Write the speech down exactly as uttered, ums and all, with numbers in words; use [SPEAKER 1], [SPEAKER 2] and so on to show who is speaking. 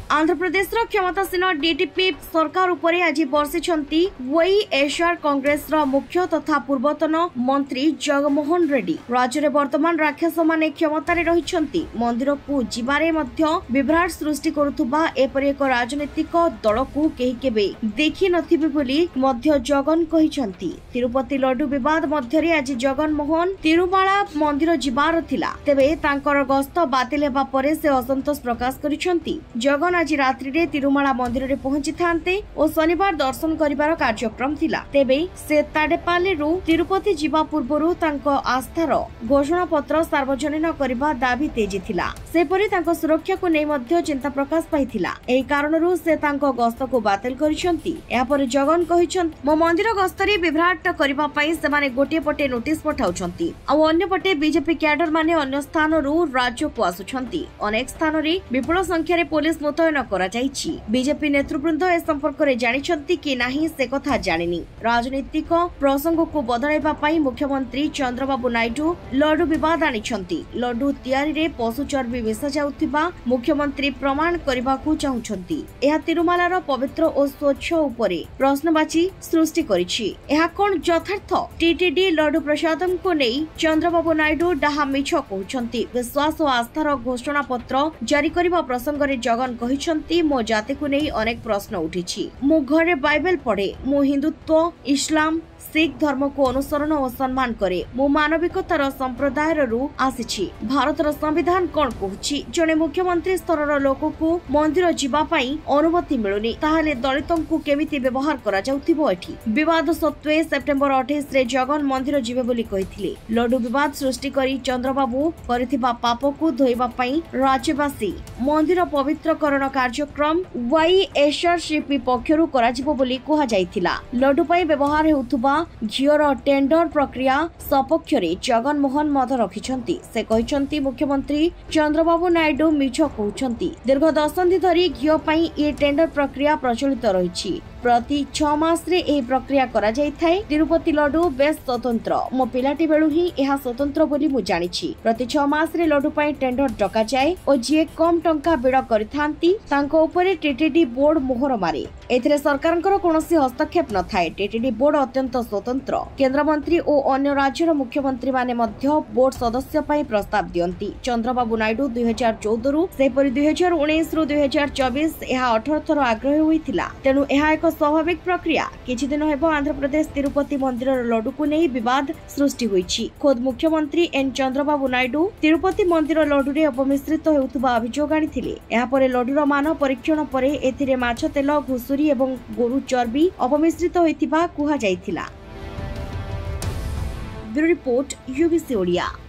[SPEAKER 1] Andhra Pradesh क्षमतासीन DTP सरकार उपरे आज बर्षिछंती ୱଇଏସଆର कांग्रेस मुख्य तथा पूर्वतन मंत्री जगनमोहन रेड्डी। राज्य में वर्तमान राक्षस माने क्षमतार रही मंदिर को जीवारे विभ्राट सृष्टि करुवा एपरि एक राजनीतिक दल को केही केबे देखि नथिबे बोली मध्य जगन कहिसंती। तिरुपति लड्डू विवाद मध्य आज जगनमोहन तिरुमाला मंदिर जीवार थिला, तेबे तांकर गस्त बातिल हेबा परे से असंतोष प्रकाश करिसंती। जगन आज रात्रि रे तिरुमाला मंदिर रे पहुंची थांते और शनिवार दर्शन करिवार कार्यक्रम थिला, तेबे से ताडेपाली रु तिरुपति जीवा पूर्वरु तांको आस्थार घोषणा पत्र सार्वजनिक करबा दाबी तेजी थिला। सेपरि तांको सुरक्षा को नै मध्य चिंता प्रकाश पाइथिला। एही कारणरु से तांको गस्त को बातिल करिसंती। या पर जगन कहिसंती मो मंदिर गस्तरी विभ्राट करबा पई से माने गोटे पटे नोटिस पठाउछंती आ अन्य पटे बीजेपी कैडर माने अन्य स्थान रु राज्य को आसुछंती। अनेक स्थान रे विपुल संख्या रे पुलिस मुतयन करा जायछि। बीजेपी नेतृवृंद ए संपर्क रे जानिछंती कि नाही से कथा जानिनी। राजनीतिक प्रसंग को बदलाइबा पई मुख्यमंत्री चंद्रबाबू नायडू लड्डू विवाद आनिछंती। लड्डू तयारी रे पशु चर्बी मिसा जाउथिबा मुख्यमंत्री प्रमाण करबाकू चाहुछंती। एहा तिरुमालार पवित्र और स्वच्छ उपरे प्रश्नवाची सृष्टि करिछि। एहा कोन यथार्थ? टीटीडी लड्डू प्रसादम को नै चंद्रबाबू नायडू डाहा मिछ कहउछंती। विश्वास और आस्थार घोषणा पत्र जारी करबा प्रसंग रे जगन कहिसंती मो जाति को नै अनेक प्रश्न उठिछि। मो घरे बाइबल पढ़े, मो हिंदुत्व इस्लाम सिख धर्म को अनुसरण और सम्मान करे, मो मानविकतार संप्रदाय रु आसीछि। भारतर संविधान कोन कहूछि जने मुख्यमंत्री स्तर लोक को मंदिर जीवा पई अनुमति मिलुनी, ताहाले दलितों को केमिति व्यवहार करा जाउथिबो। एठी विवाद सत्वे सेप्टेम्बर अट्ठाईस रे जगन मंदिर जीवे बोली कहिथिले। लड्डू विवाद सृष्टि करी चंद्रबाबू करथिबा पाप को धोइबा पई राज्यवासी मंदिर पवित्रकरण कार्यक्रम ୱଇଏସଆର शिल्पी पक्षरु कराजिबो बोली कुहा जायथिला। लड्डू पई व्यवहार हेउथुबा झियर टेंडर प्रक्रिया सपक्ष रे जगनमोहन मत रखिछंती। से कहिछंती मुख्यमंत्री चंद्रबाबू नायडू मिछ कहउछंती। दीर्घ दशंधि धरी घियो पई ए टेंडर प्रक्रिया प्रचलित रहिछि। प्रति छह मास रे एही प्रक्रिया करा जाय थाए। तिरुपति लड्डू बेस स्वतंत्र, मो पिलाटी बेलु ही एहा स्वतंत्र बोली मु जानिछि। प्रति छह मास रे लड्डू पई टेंडर डका जाय और जे कम टंका बिड करिथांती तांको ऊपर टीटीडी बोर्ड मोहर मारे। एथिरे सरकारनकर कोनोसी हस्तक्षेप न थाए। टीटीडी बोर्ड अत्यंत स्वतंत्र। केंद्र मंत्री और अन्य राज्यर मुख्यमंत्री माने मध्य बोर्ड सदस्य पई प्रस्ताव दियंती। चंद्रबाबू नायडू दुई हजार चौदह रु सेपरि दुई हजार उन्नीस रु दुई हजार चौबीस एहा अठारह थर आग्रही होइथिला। तेनु एहा एक स्वाभाविक प्रक्रिया। किछि दिन हेबो आंध्र प्रदेश तिरुपति मंदिर लड्डू को नै विवाद सृष्टि होइछि। खुद मुख्यमंत्री एन चंद्रबाबू नायडू तिरुपति मंदिर लड्डू रे अपमिश्रित हेउथुबा अभियोग आनिथिले। एहा परे लड्डूर मान परीक्षण परे एथिरे माछ तेल, घुसुरी एवं गोरु चर्बी अपमिश्रित होइथिबा कुहा जायथिला। Bureau report UBC Odia.